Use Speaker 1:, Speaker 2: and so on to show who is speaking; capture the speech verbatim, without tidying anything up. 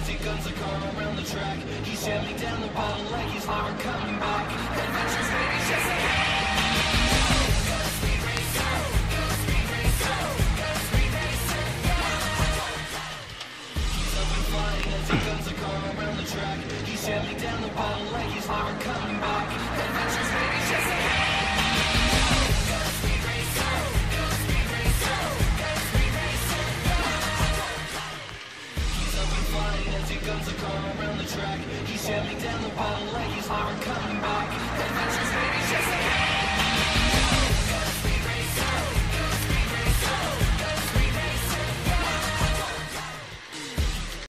Speaker 1: as he guns a car around the track. He's jamming down the bottle like he's never coming back. Adventures, baby, just like track. He's jamming down the bottle like he's never coming back. Adventures, baby, just like he's up and flying as he guns a car around the track. He's jamming down the bottle like he's never coming back.